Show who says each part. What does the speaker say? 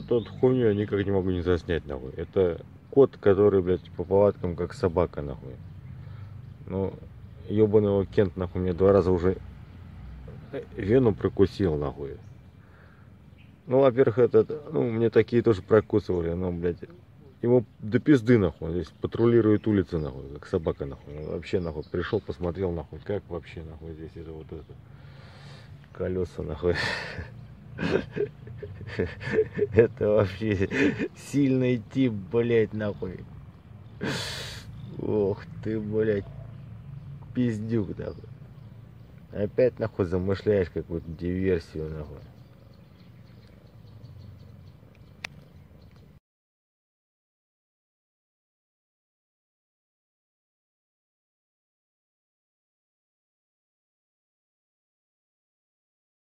Speaker 1: вот эту хуйню я никак не могу не заснять, нахуй. Это кот, который, блядь, по повадкам как собака, нахуй. Ну, ебаный его Кент, нахуй, мне 2 раза уже вену прокусил, нахуй. Ну, во-первых, мне такие тоже прокусывали, но, блядь, ему до пизды, нахуй, здесь патрулирует улицы, нахуй, как собака, нахуй. Вообще, нахуй, пришел, посмотрел, нахуй, как вообще, нахуй, здесь это вот это, колеса, нахуй. Это вообще сильный тип, блядь, нахуй. Ох ты, блядь, пиздюк, нахуй. Опять, нахуй, замышляешь какую-то диверсию, нахуй.